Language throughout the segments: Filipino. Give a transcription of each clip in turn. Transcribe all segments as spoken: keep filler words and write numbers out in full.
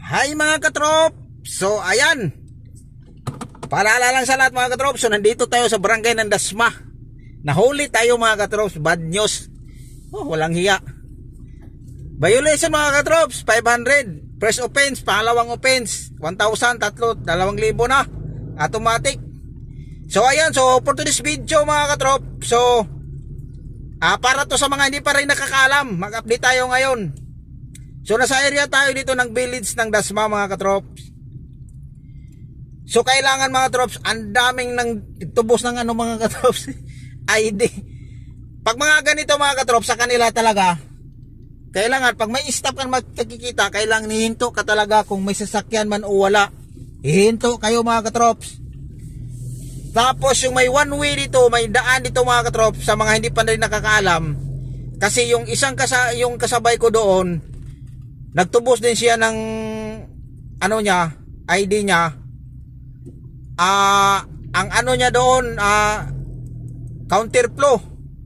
Hi mga katrop! So ayan, paalala lang sa lahat mga katrop. So nandito tayo sa barangay ng Dasma. Nahuli tayo mga katrops. Bad news. Oh, walang hiya. Violation mga katrops, five hundred. First offense, pangalawang offense one thousand, tatlo, dalawang libo na. Automatic. So ayan, so for today's video mga katrop, so ah, para to sa mga hindi pa rin nakakaalam, mag-update tayo ngayon. So nasa area tayo dito ng village ng Dasma mga katrops. So kailangan mga katrops, ang daming nang tubos ng ano mga katrops I D. Pag mga ganito mga katrops sa kanila talaga, kailangan pag may stop kang magkikita, kailangan hihinto ka talaga kung may sasakyan man o wala. Hihinto kayo mga katrops. Tapos yung may one way dito, may daan dito mga katrops, sa mga hindi pa rin nakakaalam. Kasi yung isang kasa, yung kasabay ko doon, nagtubos din siya ng ano niya, I D niya. Ah, uh, ang ano niya doon, ah uh, counterflow.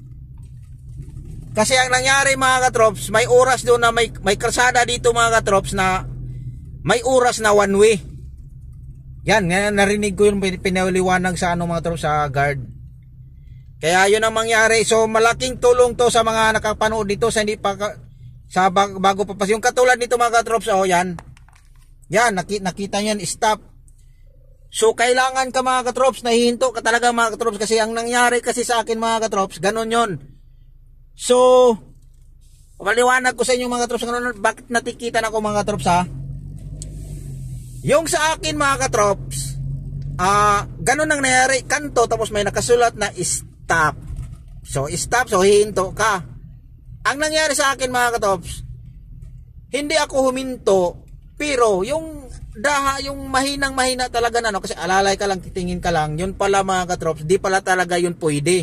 Kasi ang nangyari mga katrops, may oras doon na may may kalsada dito mga katrops na may oras na one way. Yan, narinig ko yung pinaliwanag sa ano mga katrops, sa guard. Kaya yun ang mangyari. So malaking tulong to sa mga nakapanood dito sa hindi pa sa bago pa pas yung katulad nito mga katrops. Oh yan, yan nakita, nakita nyo yan, stop. So kailangan ka mga katrops, nahihinto ka talaga mga katrops. Kasi ang nangyari kasi sa akin mga katrops, ganun yon. So paliwanag ko sa inyo mga katrops ganun, bakit natikitan ako mga katrops ha. Yung sa akin mga katrops, ah, uh, ganun ang nangyari, kanto tapos may nakasulat na stop. So stop, so hihinto ka. Ang nangyari sa akin mga katrops, hindi ako huminto, pero yung daha, yung mahinang mahina talaga na no, kasi alalay ka lang, titingin ka lang, yun pala mga katrops, di pala talaga yun pwede.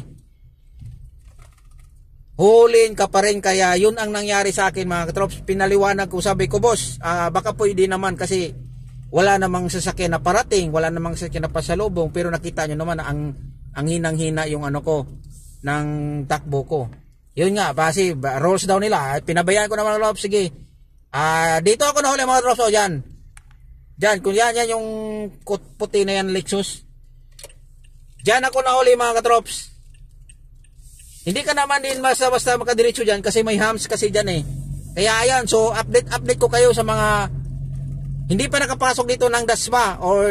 Hulin ka pa rin, kaya yun ang nangyari sa akin mga katrops. Pinaliwanag ko, sabi ko boss, uh, baka pwede naman kasi wala namang sasakyan na parating, wala namang sasakyan na pasalubong, pero nakita nyo naman na ang, ang hinang-hina yung ano ko, ng takbo ko. Yun nga, kasi rolls daw nila, pinabayaan ko naman mga sige. Ah, uh, dito ako nahuli mga katrops, o yan. Diyan, kung yan, yan yung puti na yan, Lexus. Diyan ako nahuli mga katrops. Hindi ka naman din basta-basta makadiretso dyan kasi may hams kasi dyan eh. Kaya ayan, so update update ko kayo sa mga hindi pa nakapasok dito ng Dasma or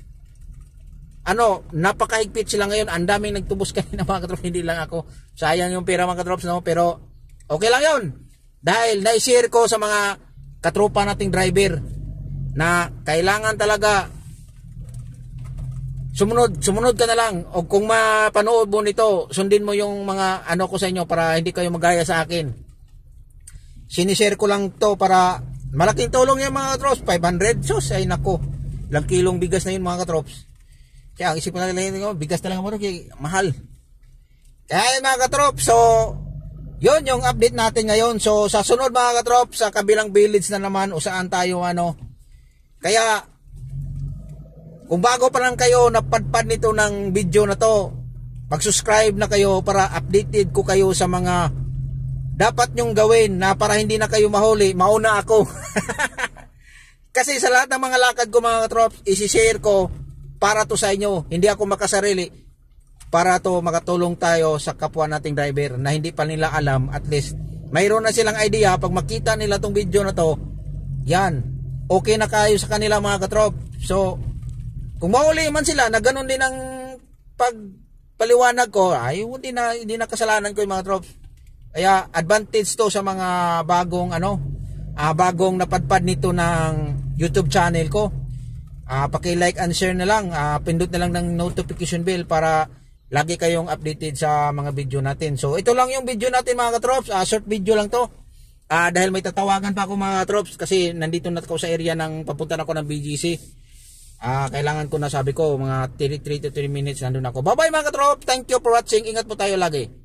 ano, napakahigpit sila ngayon. Ang daming nagtubos kanina mga katrops, hindi lang ako. Sayang yung pera mga katrops, no? Pero okay lang yun. Dahil na-share ko sa mga katropa nating driver na kailangan talaga sumunod, sumunod ka na lang. O kung mapanood mo nito, sundin mo yung mga ano ko sa inyo para hindi kayo magaya sa akin. Sinishare ko lang to para malaking tulong yung mga katrops. Five hundred, sus, ay nako, ilang kilong bigas na yun mga katrops. Kaya ang isip ko na lang yun, bigas na lang mo, mahal. Kaya yun mga katrops, so yun yung update natin ngayon. So sa sunod mga katrops, sa kabilang village na naman o saan tayo ano. Kaya kung bago pa lang kayo napadpad nito ng video na to, mag-subscribe na kayo para updated ko kayo sa mga dapat nyong gawin na para hindi na kayo mahuli, mauna ako. Kasi sa lahat ng mga lakad ko mga katrops, isi-share ko para to sa inyo. Hindi ako makasarili, para to makatulong tayo sa kapwa nating driver na hindi pa nila alam. At least mayroon na silang idea pag makita nila tong video na to, yan, okay na kayo sa kanila mga katrop. So kung mahuli man sila na ganun din ang pagpaliwanag ko, ay hindi na, hindi na kasalanan ko yung mga troops. Kaya advantage to sa mga bagong ano, uh, bagong napadpad nito ng YouTube channel ko. Uh, paki-like and share na lang, uh, pindot na lang ng notification bell para lagi kayong updated sa mga video natin. So ito lang yung video natin mga katrops, uh, short video lang to. Uh, dahil may tatawagan pa ako mga katrops kasi nandito na ako sa area ng papunta na ako ng B G C. Ah, uh, kailangan ko na, sabi ko mga three to three minutes nandun ako. Bye bye mga katrop. Thank you for watching. Ingat po tayo lagi.